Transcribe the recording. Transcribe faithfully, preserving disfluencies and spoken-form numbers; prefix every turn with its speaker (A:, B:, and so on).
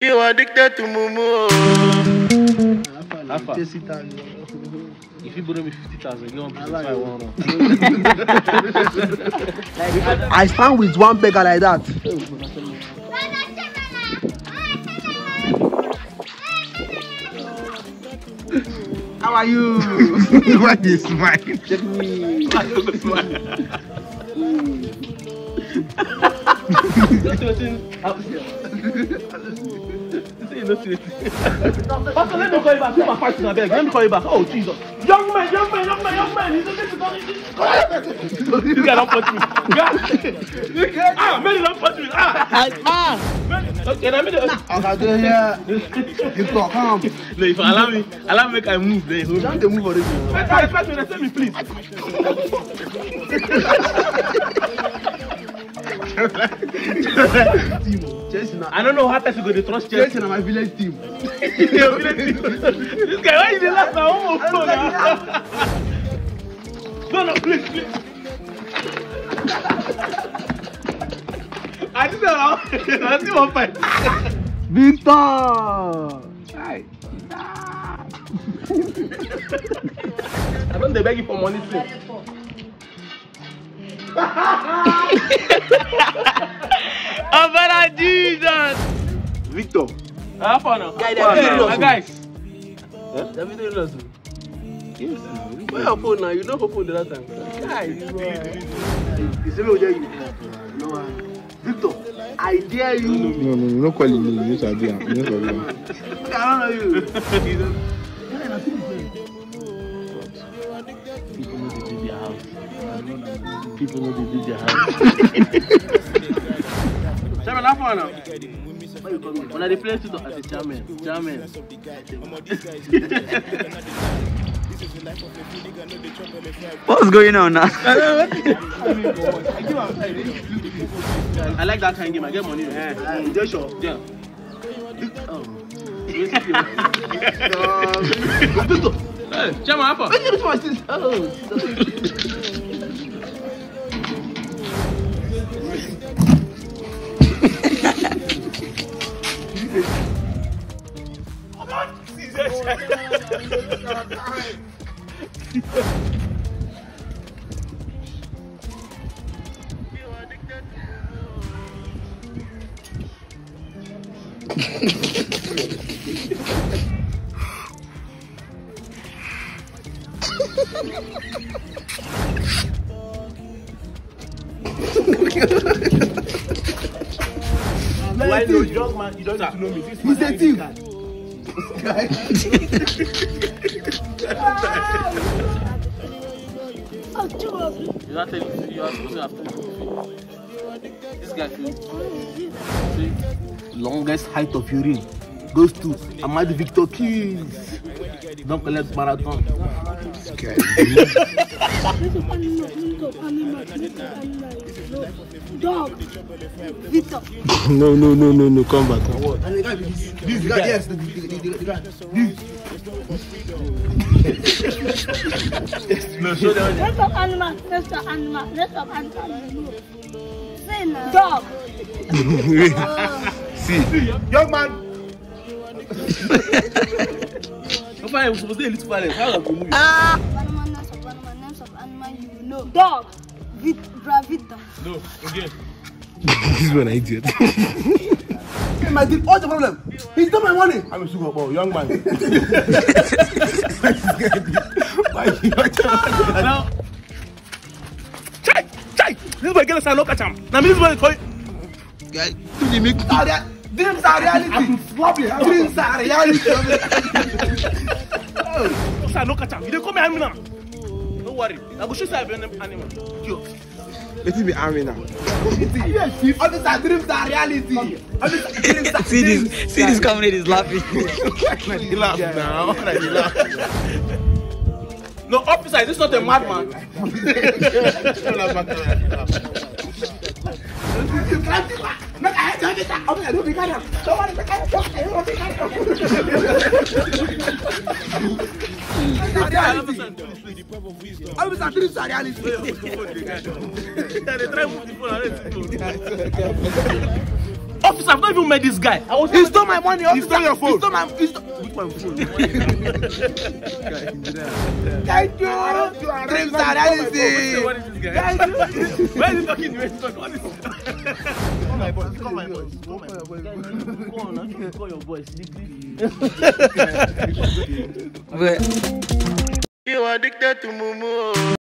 A: You are addicted to Mumu.
B: Alpha. If you borrow me fifty thousand, you want to buy one.
C: I stand with one beggar like that. How are you?
A: Why do you smile?
C: Check me.
A: Why do you smile?
B: Pastor, let me call you back. Put my fight in my bag. Let me call you back. Oh, Jesus. Young man, young man, young man, young man. He's okay to go. This guy don't punch me. Ah, man, don't punch me. Ah, ah. Okay, let me do it.
C: Okay, do here. You go, come.
B: No, if you allow me, allow me make I move. Then hold me.
C: Don't they move already.
B: Wait, wait, wait, wait, tell me, please. I don't know how to go to trust Chelsea.
C: Chelsea, my village team.
B: Your village team. This guy, why you the last now? No, no, please, please. I just said, I see one fight.
C: Victor!
B: Hi. I don't they beg you for money, please.
A: Oh, but Jesus!
C: Victor.
B: How far now?
C: Guys, they're very
B: My guys.
C: They're very lost. Yes. Where your phone now? You know your phone the last time. Guys, you see me with you. No, Victor, I dare you.
A: No, no, no, no calling me. You shall be. You shall be.
C: I don't know you.
B: People know they do their house. People know they do their house. Chairman, how far now? When I play to as a chairman, chairman.
A: What's going on now?
B: I like that kind of game. I get money. Yeah.
C: You just sure?
B: Yeah.
C: Oh.
B: Victor. Hey, chairman, how far?
C: Wait, let me finish this. Oh.
B: Why no young man? You don't need to know me. This
C: He's a thief.
B: You not telling me you are supposed to have to. This guy feels. See, longest height of urine goes to Amadi Victor Keys. Don't collect marathon.
A: Okay.
D: Dog. Victor.
A: No, no, no, no, no. Come back.
C: And the guy, this, this guy, yes, the, the, the, the guy.
B: No, show them.
D: Let's talk animal. Let's talk animal. Let's talk animal. Say no. Dog.
A: See,
C: Young man.
B: How far are we supposed to little parents? How are we moving?
D: Ah. Animal, names of animal, names of animal you know. Dog. Vit, Bravita.
B: No, again.
A: this is an idiot.
C: My dude, what's the problem? He's not my money.
B: I'm a sugar ball, young man. Now, chai, chai. This boy get a no catch him. Now, this boy call.
A: Guy, do the make.
C: Dreams are reality. Dreams are reality.
B: Oh, no catch him. You don't come here now. Don't worry. I go show you an animal. Yo.
A: Let me be army now.
C: Yes, all these are dreams are reality. All these are dreams are
A: See this, see this comrade is laughing.
B: He laugh now. He laugh. No, officer, is this not a madman?
C: All these are dreams are reality.
B: They try to move the phone. Officer, I've not even met this guy. I was
C: He stole my money.
A: He stole your phone.
C: He stole my, he stole, with my phone. Thank you. Dreams are realistic.
B: What is this guy? Why is he talking to me? What is this?
C: Call my boys. Call my boys. Call my boys.
B: Call on, call your boys.
A: But
C: You are addicted to Mumu.